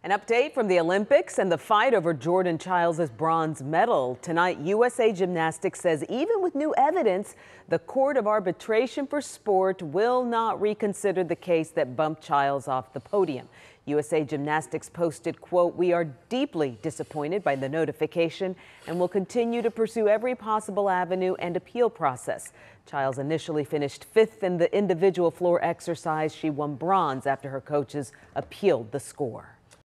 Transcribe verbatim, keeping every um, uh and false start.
An update from the Olympics and the fight over Jordan Chiles' bronze medal. Tonight, U S A Gymnastics says even with new evidence, the Court of Arbitration for Sport will not reconsider the case that bumped Chiles off the podium. U S A Gymnastics posted, quote, "We are deeply disappointed by the notification and will continue to pursue every possible avenue and appeal process." Chiles initially finished fifth in the individual floor exercise. She won bronze after her coaches appealed the score.